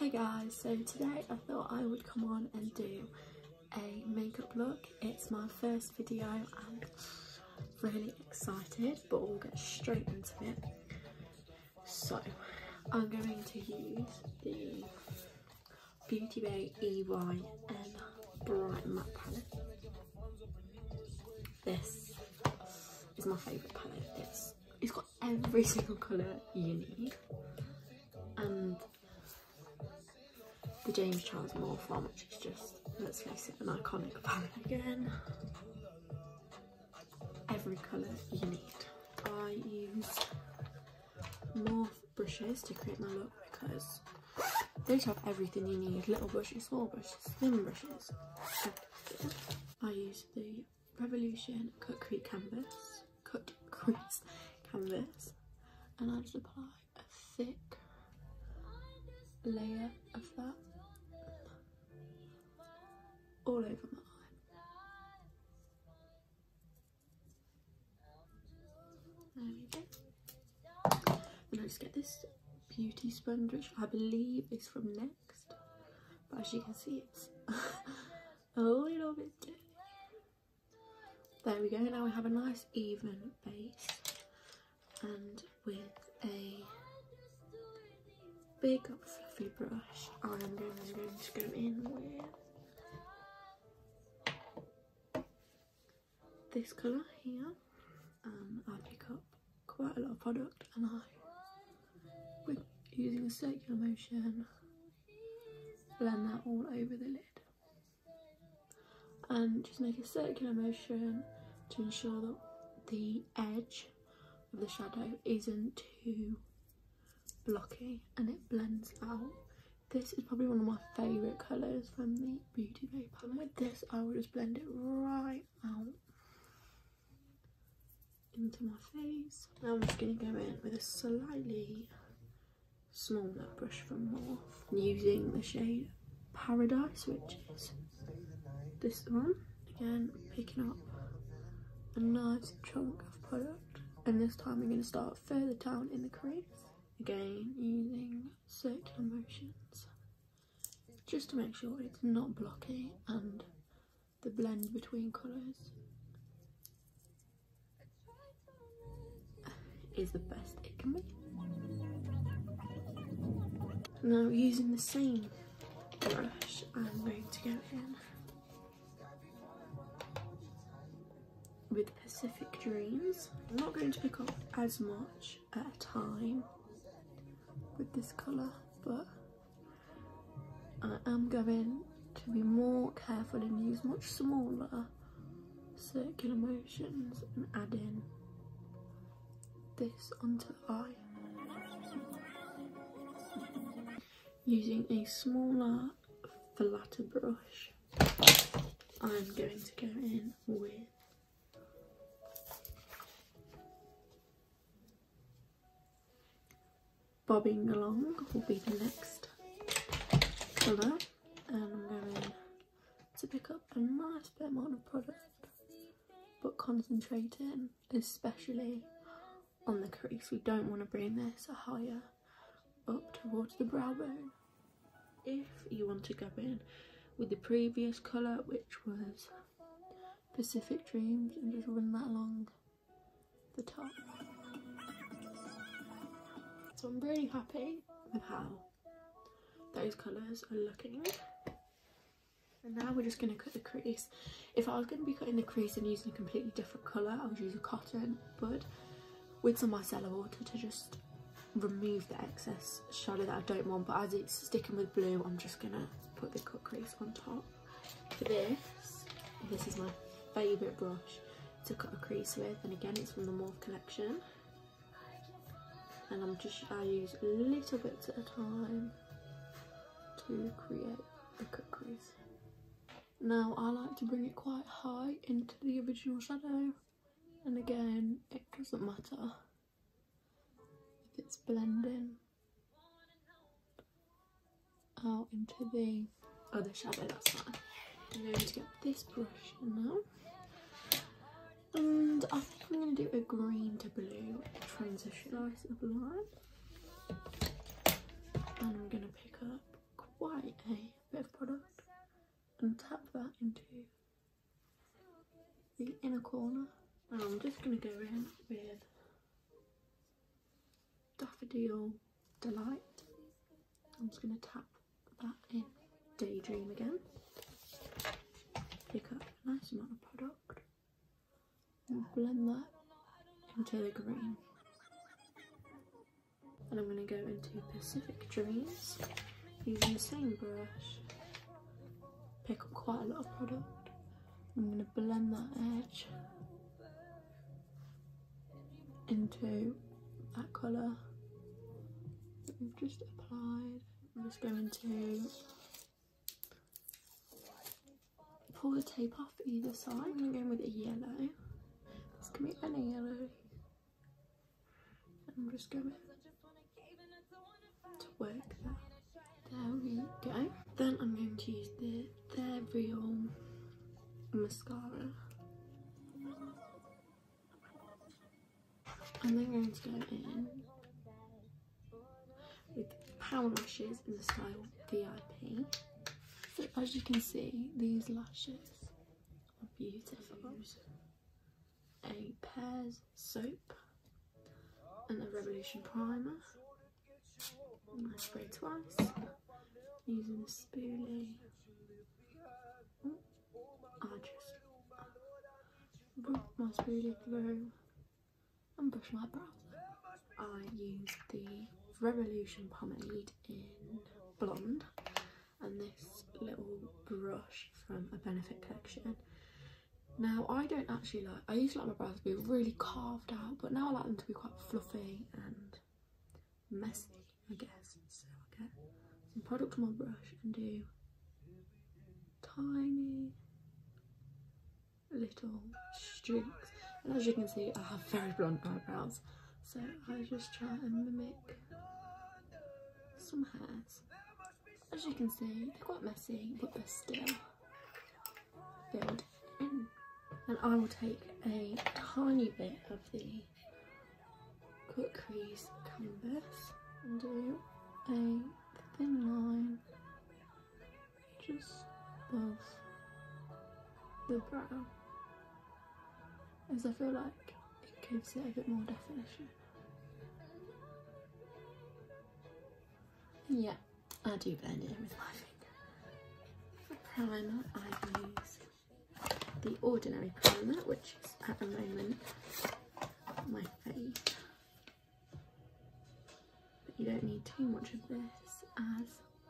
Hey guys, so today I thought I would come on and do a makeup look. It's my first video. I'm really excited, but we'll get straight into it. So I'm going to use the Beauty Bay EYN Bright Matte Palette. This is my favourite palette. It's got every single colour you need, and the James Charles Morph one, which is just, let's face it, an iconic palette again. Every colour you need. I use Morph brushes to create my look because they just have everything you need. Little brushes, small brushes, thin brushes. I use the Revolution Cut Crease Canvas, and I just apply a thick layer of that all over my eye. There we go. And I just get this beauty sponge, which I believe is from Next, but as you can see, it's a little bit dirty. There we go. Now we have a nice even base, and with a big fluffy brush, I'm going to go in with this colour here. I pick up quite a lot of product, and with using a circular motion, blend that all over the lid, and just make a circular motion to ensure that the edge of the shadow isn't too blocky and it blends out. This is probably one of my favourite colours from the Beauty Bay palette. With this, I will just blend it right out into my face. Now I'm just going to go in with a slightly smaller brush from Morph, using the shade Paradise, which is this one. Again, picking up a nice chunk of product, and this time we're going to start further down in the crease. Again, using circular motions just to make sure it's not blocky and the blend between colours is the best it can be. Now, using the same brush, I'm going to go in with Pacific Dreams. I'm not going to pick up as much at a time with this colour, but I am going to be more careful and use much smaller circular motions and add in this onto the eye. Using a smaller, flatter brush, I'm going to go in with Bobbing Along, will be the next colour, and I'm going to pick up a nice bit amount of product, but concentrating especially on the crease. We don't want to bring this higher up towards the brow bone. If you want to go in with the previous colour, which was Pacific Dreams, and just run that along the top. So I'm really happy with how those colours are looking. And now we're just going to cut the crease. If I was going to be cutting the crease and using a completely different colour, I would use a cotton bud with some micellar water to just remove the excess shadow that I don't want. But as it's sticking with blue, I'm just going to put the cut crease on top. For this is my favourite brush to cut a crease with, and again, it's from the Morph collection. And I use little bits at a time to create the cut crease. Now I like to bring it quite high into the original shadow, and again, it doesn't matter if it's blending out into the other shadow, that's fine. I'm going to get this brush now, and I think I'm going to do a green to blue transition. Nice little line, and I'm going to pick up that into the inner corner. Now I'm just going to go in with Daffodil Delight. I'm just going to tap that in Daydream again. Pick up a nice amount of product and blend that into the green. And I'm going to go into Pacific Dreams using the same brush. Pick up quite a lot of product. I'm going to blend that edge into that colour that we've just applied. I'm just going to pull the tape off either side. I'm going to go in with a yellow. This can be any yellow. And I'm just going to work that. There we go. Then I'm going to use the They're Real mascara. And then going to go in with Power Lashes in the style VIP. So as you can see, these lashes are beautiful. A Pears soap and a Revolution primer. And I spray twice using a spoolie. I just brush my spoolie through and brush my brows. I use the Revolution pomade in Blonde and this little brush from a Benefit collection. Now I don't actually like, I used to like my brows to be really carved out, but now I like them to be quite fluffy and messy, I guess. So I get some product on my brush and do tiny little streaks. And as you can see, I have very blunt eyebrows, so I just try and mimic some hairs. As you can see, they're quite messy, but they're still filled in. And I will take a tiny bit of the Cut Crease canvas and do a thin line just above the brow, as I feel like it gives it a bit more definition. And yeah, I do blend it in with my finger. For primer, I use the Ordinary primer, which is at the moment my fave. But you don't need too much of this as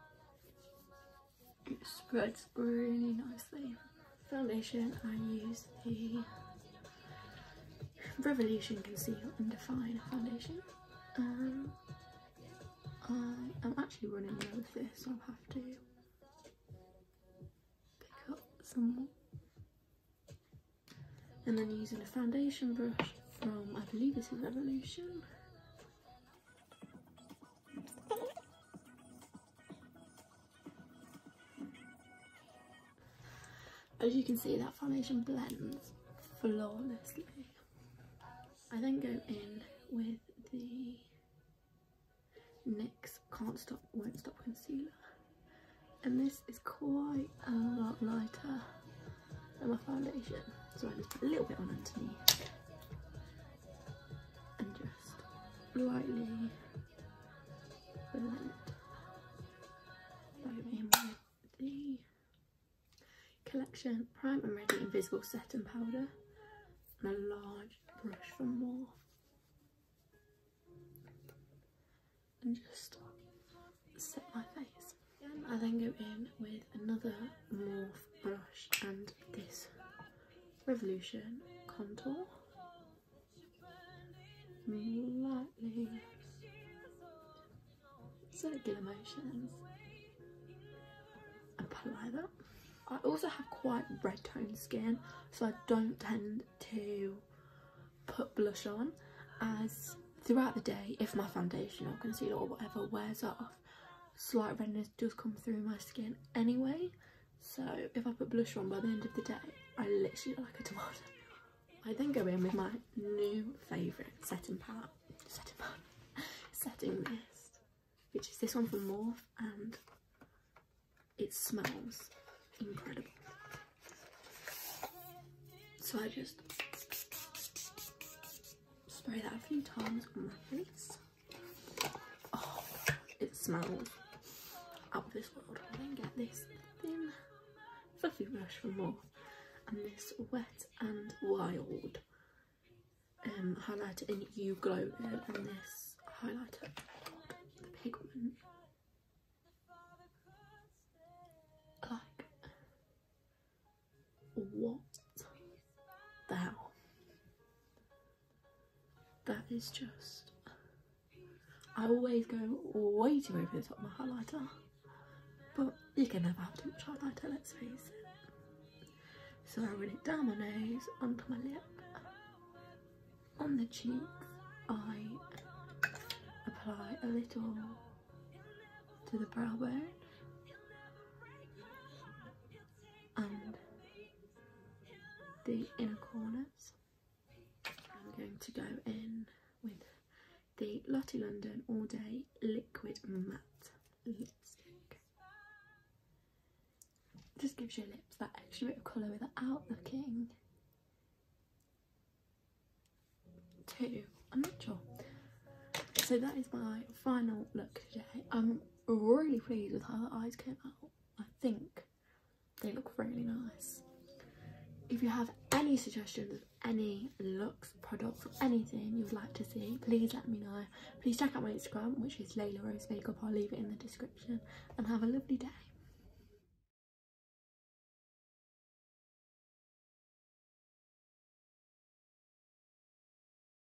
it spreads really nicely. Foundation, I use the Revolution Conceal and Define foundation. I am actually running low with this, so I'll have to pick up some more. And then using a foundation brush from, I believe this is Revolution. As you can see, that foundation blends flawlessly. I then go in with the NYX Can't Stop Won't Stop concealer, and this is quite a lot lighter than my foundation, so I just put a little bit on underneath and just lightly blend. Go in with the Collection Prime and Ready Invisible Setting Powder and a large brush from Morphe, and just set my face. I then go in with another Morphe brush and this Revolution contour. Lightly circular motions. Apply that. I also have quite red toned skin, so I don't tend to put blush on, as throughout the day, if my foundation or concealer or whatever wears off, slight redness does come through my skin anyway. So if I put blush on, by the end of the day, I literally look like a tomato. I then go in with my new favourite setting mist, which is this one from Morphe, and it smells incredible. So I just spray that a few times on my face. Oh, it smells out of this world. I then get this thin fluffy brush from Morphe and this Wet and Wild highlighter in You Glow Good, and this highlighter, the pigment, like, what the hell? That is just, I always go way too over the top of my highlighter, but you can never have too much highlighter, let's face it. So I run it down my nose, onto my lip, on the cheeks. I apply a little to the brow bone and the inner corners. I'm going to go in with the Lottie London All Day Liquid Matte Lipstick. Just gives your lips that extra bit of colour without looking too unnatural. So that is my final look today. I'm really pleased with how the eyes came out. I think they look really nice. If you have any suggestions of any looks, products, or anything you would like to see, please let me know. Please check out my Instagram, which is Layla Rose Makeup. I'll leave it in the description, and have a lovely day.